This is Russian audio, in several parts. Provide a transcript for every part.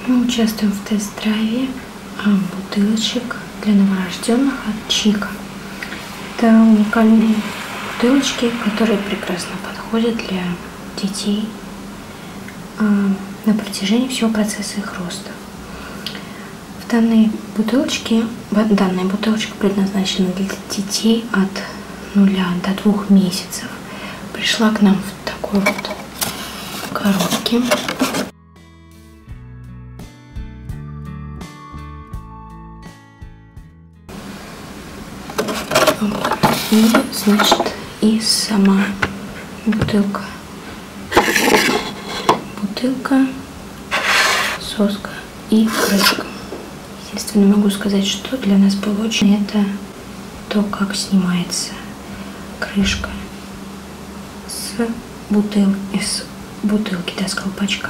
Мы участвуем в тест-драйве бутылочек для новорожденных от Чика. Это уникальные бутылочки, которые прекрасно подходят для детей на протяжении всего процесса их роста. Данная бутылочка предназначена для детей от 0 до 2 месяцев. Пришла к нам в такой вот коробке. И, значит, и сама бутылка. Бутылка, соска и крышка. Естественно, могу сказать, что для нас было очень это то, как снимается крышка с бутылки, да, с колпачка.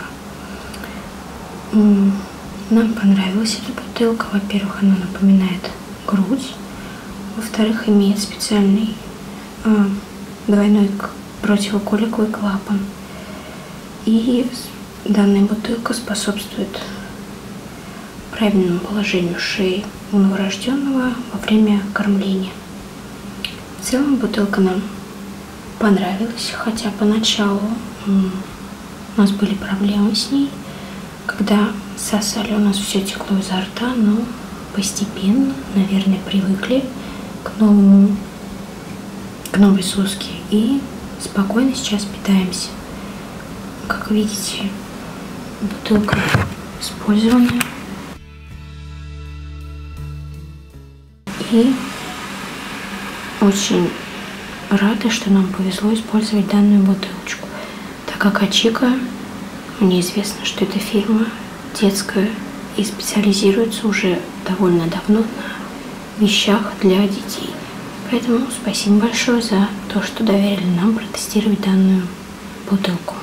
Нам понравилась эта бутылка. Во-первых, она напоминает грудь. Во-вторых, имеет специальный двойной противоколиковый клапан. И данная бутылка способствует правильному положению шеи у новорожденного во время кормления. В целом бутылка нам понравилась, хотя поначалу у нас были проблемы с ней, когда сосали, у нас все текло изо рта, но постепенно, наверное, привыкли к новой соске и спокойно сейчас питаемся. Как видите, бутылка использованная. И очень рада, что нам повезло использовать данную бутылочку, так как от Чика мне известно, что эта фирма детская и специализируется уже довольно давно на вещах для детей. Поэтому спасибо большое за то, что доверили нам протестировать данную бутылку.